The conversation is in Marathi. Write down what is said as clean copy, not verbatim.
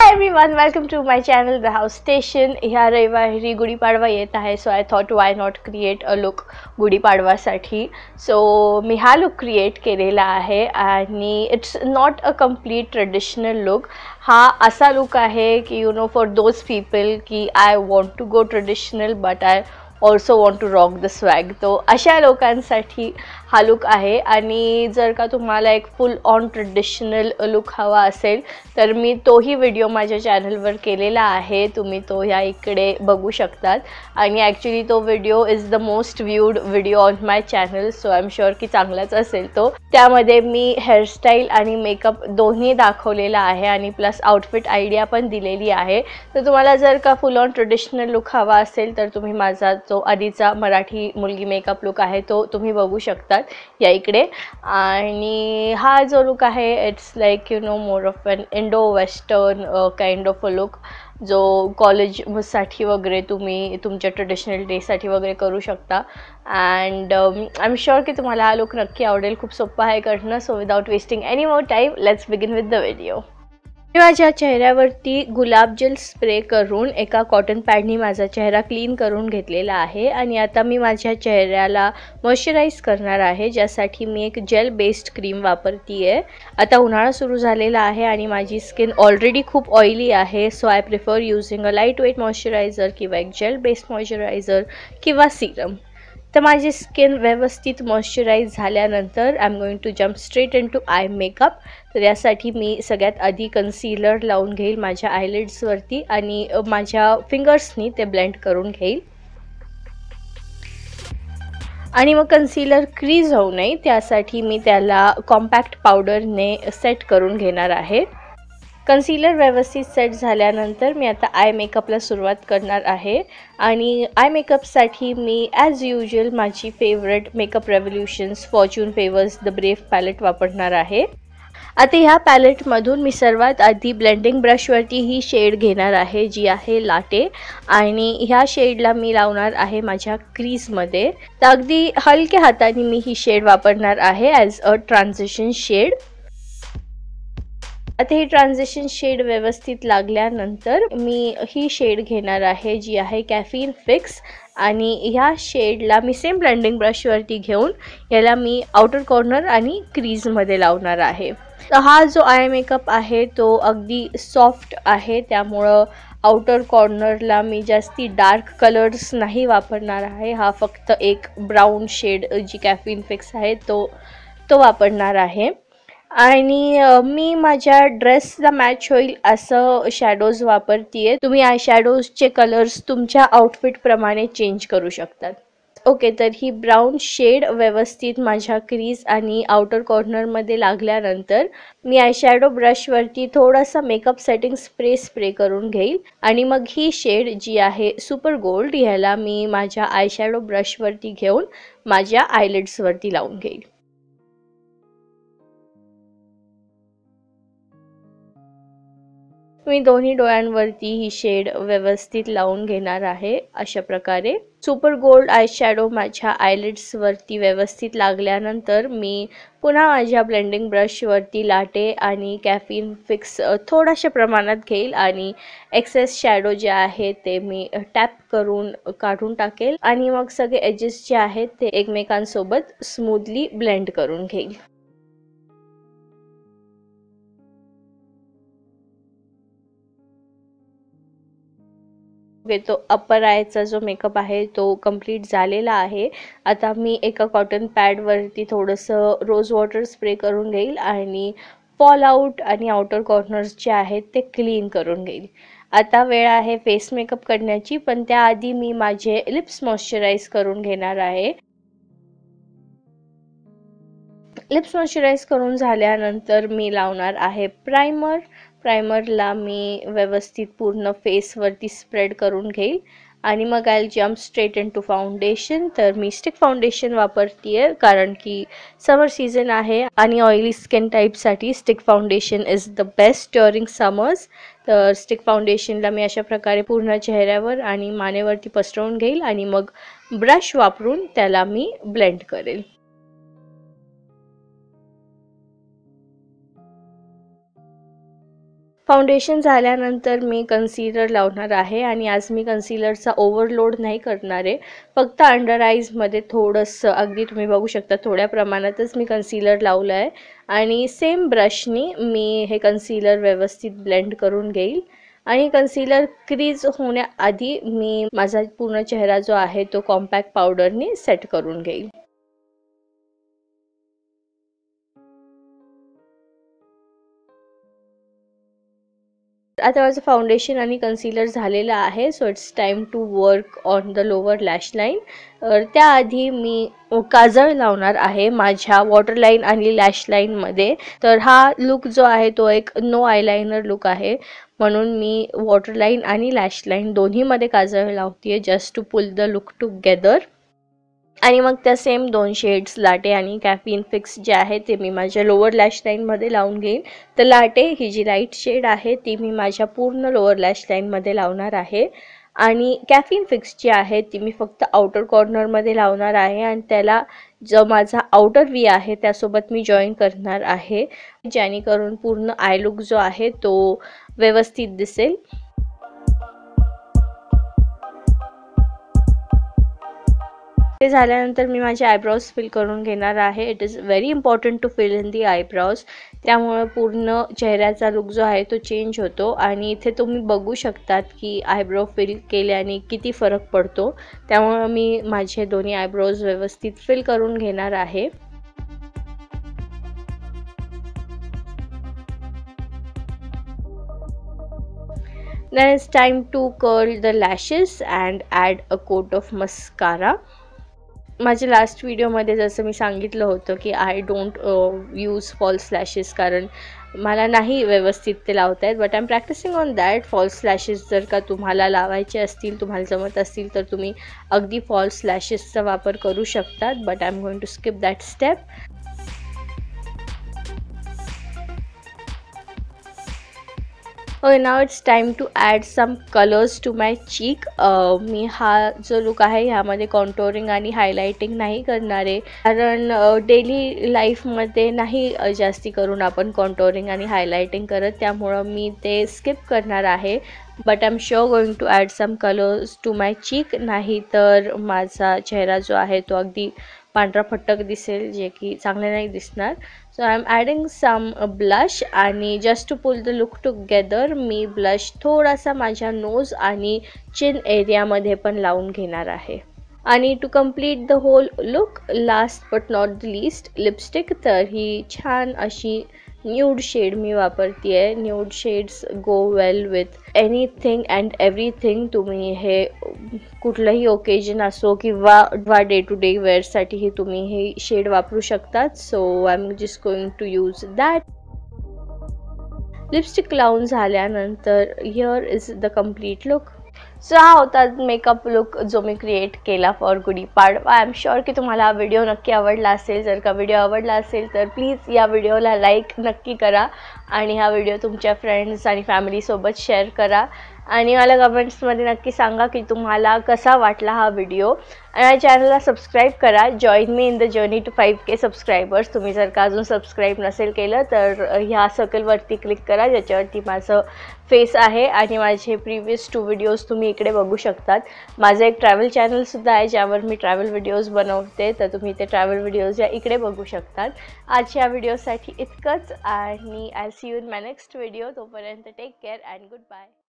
Hi everyone, welcome to my channel The HowStation. ह्या रविवारी गुढी पाडवा येत आहे, so I thought why not create a look Gudi पाडवासाठी. सो मी हा लुक क्रिएट केलेला आहे आणि it's not a complete traditional look. हा असा लुक आहे की फॉर दोज पीपल की I want to go traditional but I also want to rock the swag. तो अशा लोकांसाठी हा लुक आहे. आणि जर का तुम्हाला एक फुल ऑन ट्रेडिशनल लुक हवा असेल तर मी तोही व्हिडिओ माझ्या चॅनलवर केलेला आहे, तुम्ही तो ह्या इकडे बघू शकतात. आणि ॲक्च्युली तो video is the most viewed video on my channel, so I am sure की चांगलाच असेल तो. त्यामध्ये मी हेअरस्टाईल आणि मेकअप दोन्ही दाखवलेला आहे आणि प्लस आउटफिट आयडिया पण दिलेली आहे. तर तुम्हाला जर का फुल ऑन ट्रेडिशनल लुक हवा असेल तर तुम्ही माझा जो आधीचा मराठी मुलगी मेकअप लुक आहे तो तुम्ही बघू शकतात या इकडे. आणि हा जो लुक आहे it's like more of an indo western kind of a look, जो कॉलेजसाठी वगैरे तुम्ही तुमच्या ट्रेडिशनल डेसाठी वगैरे करू शकता. अँड आय एम शुअर की तुम्हाला हा लुक नक्की आवडेल. खूप सोपा आहे करणं. So without wasting any more time let's begin with the video. मी माझ्या चेहऱ्यावरती गुलाब जल स्प्रे करून एका कॉटन पॅडनी माझा चेहरा क्लीन करून घेतलेला आहे. आणि आता मी माझ्या चेहऱ्याला मॉइश्चराईज करणार आहे, ज्यासाठी मी एक जेल बेस्ड क्रीम वापरती आहे. आता उन्हाळा सुरू झालेला आहे आणि माझी स्किन ऑलरेडी खूप ऑइली आहे, so I prefer using a light weight moisturiser किंवा एक जेल बेस्ड मॉइश्चरायझर किंवा सिरम. तर माझी स्किन व्यवस्थित मॉइश्चराईज झाल्यानंतर I am going to jump straight into eye makeup. तर यासाठी मी सगळ्यात आधी कन्सीलर लावून घेईल माझ्या आयलिड्सवरती आणि माझ्या फिंगर्सनी ते ब्लेंड करून घेईल. आणि मग कन्सीलर क्रीज होऊ नये त्यासाठी मी त्याला कॉम्पॅक्ट पावडरने सेट करून घेणार आहे. कन्सीलर व्यवस्थित सेट झाल्यानंतर मी आता आय मेकअपला सुरुवात करणार आहे. आणि आय मेकअपसाठी मी ॲज युजल माझी favourite Makeup Revolution's Fortune Favours the Brave palette वापरणार आहे. आता ह्या पॅलेटमधून मी सर्वात आधी ब्लेंडिंग ब्रशवरती ही शेड घेणार आहे, जी आहे लाटे. आणि ह्या शेडला मी लावणार आहे माझ्या क्रीजमध्ये. तर अगदी हलक्या हाताने मी ही शेड वापरणार आहे ॲज अ ट्रान्झिशन शेड. आता ही ट्रान्झिशन शेड व्यवस्थित लागल्यानंतर मी ही शेड घेणार आहे, जी आहे कॅफीन फिक्स. आणि ह्या शेडला मी सेम ब्लेंडिंग ब्रशवरती घेऊन याला मी आउटर कॉर्नर आणि क्रीजमध्ये लावणार आहे. तर हा जो आय मेकअप आहे तो अगदी सॉफ्ट आहे, त्यामुळं आउटर कॉर्नरला मी जास्ती डार्क कलर्स नाही वापरणार आहे. हा फक्त एक ब्राऊन शेड जी कॅफीन फिक्स आहे तो वापरणार आहे. आणि मी माझ्या ड्रेसला मॅच होईल असं शॅडोज वापरते आहे. तुम्ही आय शॅडोजचे कलर्स तुमच्या आउटफिटप्रमाणे चेंज करू शकतात. ओके, तर ही ब्राऊन शेड व्यवस्थित माझ्या क्रीज आणि आउटर कॉर्नरमध्ये लागल्यानंतर मी आय शॅडो ब्रशवरती थोडासा मेकअप सेटिंग स्प्रे करून घेईल. आणि मग ही शेड जी आहे सुपर गोल्ड, ह्याला मी माझ्या आय शॅडो ब्रशवरती घेऊन माझ्या आयलिड्सवरती लावून घेईल. मी दोन्ही डोळ्यांवरती ही शेड व्यवस्थित लावून घेणार आहे. अशा प्रकारे सुपर गोल्ड आय शॅडो माझ्या आयलिड्सवरती व्यवस्थित लागल्यानंतर मी पुन्हा माझ्या ब्लेंडिंग ब्रशवरती लाटे आणि कॅफीन फिक्स थोड्याशा प्रमाणात घेईल आणि एक्सेस शॅडो जे आहे ते मी टॅप करून काढून टाकेल. आणि मग सगळे एजेस जे आहेत ते एकमेकांसोबत स्मूथली ब्लेंड करून घेईल. तो अप्पर आयचा जो मेकअप आहे तो कंप्लीट झालेला आहे. आता मी एका कॉटन पॅडवरती थोडंसं रोज वॉटर स्प्रे करून घेईल आणि फॉल आउट आणि आउटर कॉर्नर्स जे आहेत ते क्लीन करून घेईल. आता वेळ आहे फेस मेकअप करण्याची, पण त्याआधी मी माझे लिप्स मॉइश्चराईज करून घेणार आहे. लिप्स मॉइश्चराईज करून झाल्यानंतर मी लावणार आहे प्रायमर. प्रायमरला मी व्यवस्थित पूर्ण फेसवरती स्प्रेड करून घेईल. आणि मग eye jump straight into foundation. तर मी स्टिक फाउंडेशन वापरते आहे, कारण की समर सीझन आहे आणि ऑइली स्किन टाईपसाठी stick foundation is the best during summers. तर स्टिक फाउंडेशनला मी अशा प्रकारे पूर्ण चेहऱ्यावर आणि मानेवरती पसरवून घेईल आणि मग ब्रश वापरून त्याला मी ब्लेंड करेल. फाउंडेशन झाल्यानंतर मी कन्सिलर लावणार आहे आणि आज मी कन्सिलरचा ओव्हरलोड नाही करणार आहे. फक्त अंडर आईजमध्ये थोडंसं, अगदी तुम्ही बघू शकता थोड्या प्रमाणातच मी कन्सिलर लावलं आहे आणि सेम ब्रशनी मी हे कन्सिलर व्यवस्थित ब्लेंड करून घेईल. आणि कन्सिलर क्रीज होण्याआधी मी माझा पूर्ण चेहरा जो आहे तो कॉम्पॅक्ट पावडरनी सेट करून घेईल. आता माझं फाउंडेशन आणि कन्सिलर झालेलं आहे. So it's time to work on the lower lash line. त्याआधी मी काजळ लावणार आहे माझ्या वॉटरलाईन आणि लॅश लाईनमध्ये. तर हा लुक जो आहे तो एक नो आयलायनर लुक आहे, म्हणून मी वॉटरलाईन आणि लॅश लाईन दोन्हीमध्ये काजळ लावते just to pull the look together. आणि मग त्या सेम 2 शेड्स लाटे आणि कॅफीन फिक्स जे आहे ते मी माझ्या लोअर लॅश लाईनमध्ये लावून घेईन. तर लाटे ही जी लाईट शेड आहे ती मी माझ्या पूर्ण लोअर लॅश लाईनमध्ये लावणार आहे आणि कॅफीन फिक्स जी आहे ती मी फक्त आउटर कॉर्नरमध्ये लावणार आहे आणि त्याला जो माझा आउटर व्ही आहे त्यासोबत मी जॉईन करणार आहे, जेणेकरून पूर्ण आय लुक जो आहे तो व्यवस्थित दिसेल. ते झाल्यानंतर मी माझे आयब्रोज फिल करून घेणार आहे. It is very important to fill in the eyebrows. त्यामुळे पूर्ण चेहऱ्याचा लुक जो आहे तो चेंज होतो आणि इथे तुम्ही बघू शकतात की आयब्रो फिल केल्याने किती फरक पडतो. त्यामुळे मी माझे दोन्ही आयब्रोज व्यवस्थित फिल करून घेणार आहे. Then it's time to curl the lashes and add a coat of mascara. माझ्या लास्ट व्हिडिओमध्ये जसं मी सांगितलं होतं की I don't use false lashes, कारण मला नाही व्यवस्थित ते लावता येत. But I am practising on that. False lashes जर का तुम्हाला लावायचे असतील, तुम्हाला जमत असतील, तर तुम्ही अगदी फॉल्स लॅशेसचा वापर करू शकतात. But I am going to skip that step. now it's time to add some colors to my cheek. मी हा जो लुक आहे ह्यामध्ये कॉन्टोरिंग आणि हायलायटिंग नाही करणार आहे, कारण डेली लाईफमध्ये नाही जास्ती करून आपण कॉन्टोरिंग आणि हायलायटिंग करत, त्यामुळं मी ते स्किप करणार आहे. But I am sure going to add some colours to my cheek, नाही तर माझा चेहरा जो आहे तो अगदी पांढरा फटक दिसेल, जे की चांगले नाही दिसणार. So I am adding some blush आणि just to pull the look together मी ब्लश थोडासा माझ्या नोज आणि चिन एरियामध्ये पण लावून घेणार आहे. आणि to complete the whole look, last but not the least, lipstick. तर ही छान अशी न्यूड शेड मी वापरते आहे. Nude shades go well with anything and everything. तुम्ही हे कुठलंही ओकेजन असो किंवा डे टू डे वेअरसाठीही तुम्ही हे शेड वापरू शकतात. So I am just going to use that. Lipstick लावून झाल्यानंतर here is the complete look. So हा होता मेकअप लुक जो मी क्रिएट केला for Gudi Padwa. I am sure की तुम्हाला हा व्हिडिओ नक्की आवडला असेल. जर का व्हिडिओ आवडला असेल तर प्लीज या व्हिडिओला लाईक नक्की करा आणि हा व्हिडिओ तुमच्या फ्रेंड्स आणि फॅमिलीसोबत शेअर करा आणि मला कमेंट्समध्ये नक्की सांगा की तुम्हाला कसा वाटला हा व्हिडिओ. आणि या चॅनलला सबस्क्राईब करा. Join me in the journey to 5K subscribers. तुम्ही जर का अजून सबस्क्राईब नसेल केलं तर ह्या सर्कलवरती क्लिक करा, ज्याच्यावरती माझं फेस आहे आणि माझे प्रिव्हियस 2 व्हिडिओज तुम्ही इकडे बघू शकतात. माझं एक ट्रॅव्हल चॅनलसुद्धा आहे ज्यावर मी ट्रॅव्हल व्हिडिओज बनवते, तर तुम्ही ते ट्रॅव्हल व्हिडिओज या इकडे बघू शकतात. आजच्या व्हिडिओसाठी इतकंच आणि I see you in my next video. तोपर्यंत take care and good bye.